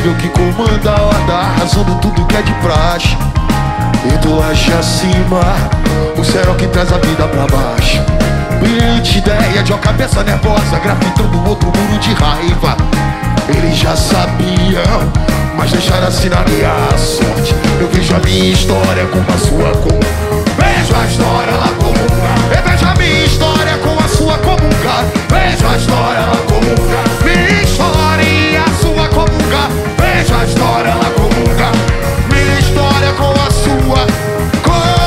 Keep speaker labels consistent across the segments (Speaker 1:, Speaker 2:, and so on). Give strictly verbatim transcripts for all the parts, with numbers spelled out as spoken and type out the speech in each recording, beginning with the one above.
Speaker 1: invisível que comanda a horda, arrasando tudo que é de praxe. E do laje acima, o cerol que traz a vida pra baixo. Brilhante ideia de uma cabeça nervosa, grafitando outro muro de raiva. Eles já sabiam, mas deixaram assim na minha sorte. Eu vejo a minha história com a sua comum. Vejo a história lá comum. Eu vejo a minha história com a sua comum. Vejo a história lá comum. Minha história e a sua comum. Vejo a história lá comum. Minha história com a sua comum.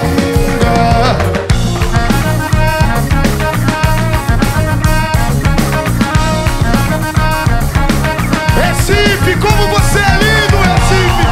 Speaker 1: Recife, como você é lindo, Recife!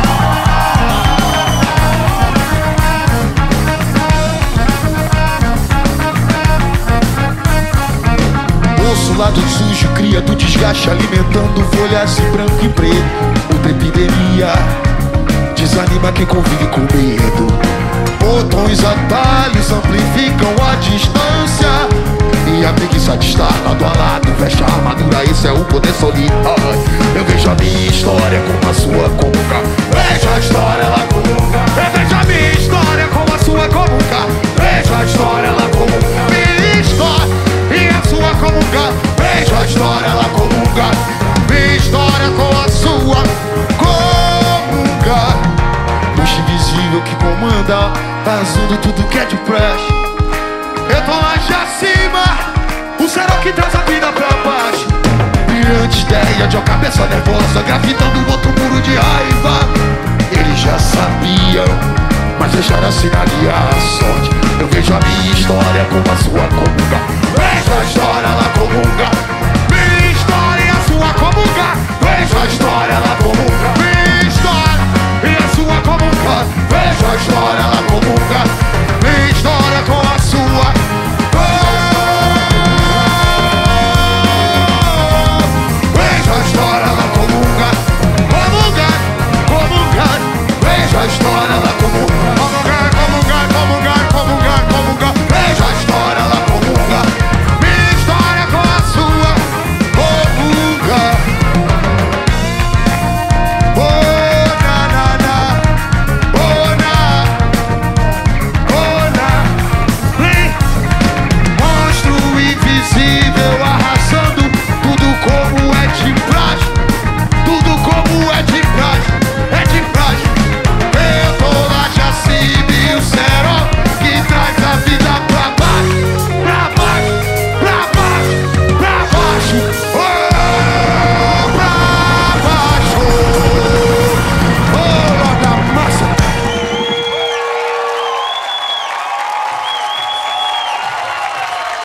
Speaker 1: Ouço o lado sujo, cria do desgaste, alimentando folhas em branco e preto. Outra epidemia desanima quem convive com medo. Botões, atalhos amplificam a distância, e a preguiça de estar lado a lado veste a armadura, esse é o poder solitário. Eu vejo a minha história com a sua comunga. Vejo a história lá comunga. Eu vejo a minha história com a sua comunga. Vejo a história lá comunga. Minha história e a sua comunga. Vejo a história lá comunga. Minha história com a sua comunga. Luz invisível que comanda, azul tudo que é de praxe. Eu tô lá de acima, o cerol que traz a vida pra baixo. Brilhante ideia de uma cabeça nervosa, gravitando outro muro de raiva. Eles já sabiam, mas deixaram assim na minha sorte. Eu vejo a minha história com a sua comunga. Vejo a história lá comunga.